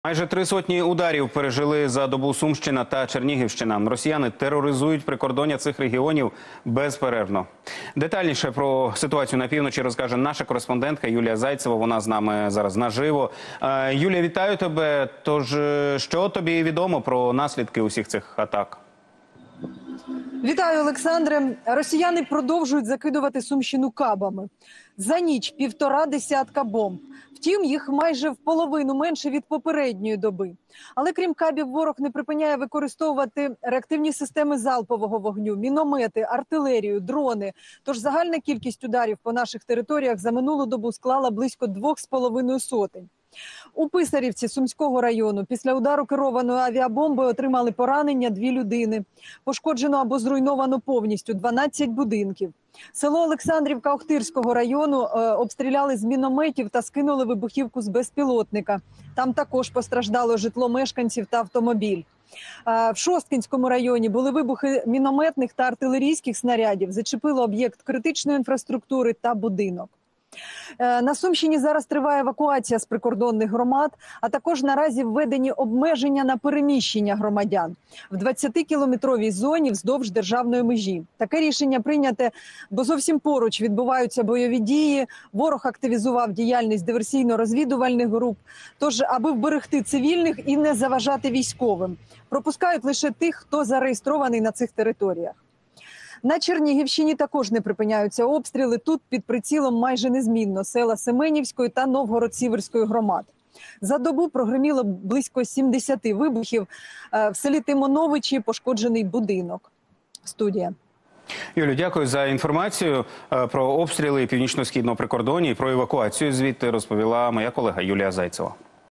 Майже 3 сотні ударів пережили за добу Сумщина та Чернігівщина. Росіяни тероризують прикордоння цих регіонів безперервно. Детальніше про ситуацію на півночі розкаже наша кореспондентка Юлія Зайцева. Вона з нами зараз наживо. Юлія, вітаю тебе. Тож, що тобі відомо про наслідки усіх цих атак? Вітаю, Олександре. Росіяни продовжують закидувати Сумщину кабами. За ніч 1,5 десятка бомб. Втім, їх майже в половину менше від попередньої доби. Але крім кабів, ворог не припиняє використовувати реактивні системи залпового вогню, міномети, артилерію, дрони. Тож загальна кількість ударів по наших територіях за минулу добу склала близько 2,5 сотень. У Писарівці Сумського району після удару керованою авіабомбою отримали поранення 2 людини. Пошкоджено або зруйновано повністю 12 будинків. Село Олександрівка Охтирського району обстріляли з мінометів та скинули вибухівку з безпілотника. Там також постраждало житло мешканців та автомобіль. В Шосткинському районі були вибухи мінометних та артилерійських снарядів. Зачепило об'єкт критичної інфраструктури та будинок. На Сумщині зараз триває евакуація з прикордонних громад, а також наразі введені обмеження на переміщення громадян в 20-кілометровій зоні вздовж державної межі. Таке рішення прийняте, бо зовсім поруч відбуваються бойові дії, ворог активізував діяльність диверсійно-розвідувальних груп. Тож, аби вберегти цивільних і не заважати військовим, пропускають лише тих, хто зареєстрований на цих територіях. На Чернігівщині також не припиняються обстріли. Тут під прицілом майже незмінно села Семенівської та Новгород-Сіверської громад. За добу прогреміло близько 70 вибухів. В селі Тимоновичі пошкоджений будинок. Студія. Юлю, дякую за інформацію про обстріли північно-східного прикордоння і про евакуацію. Звідти розповіла моя колега Юлія Зайцева.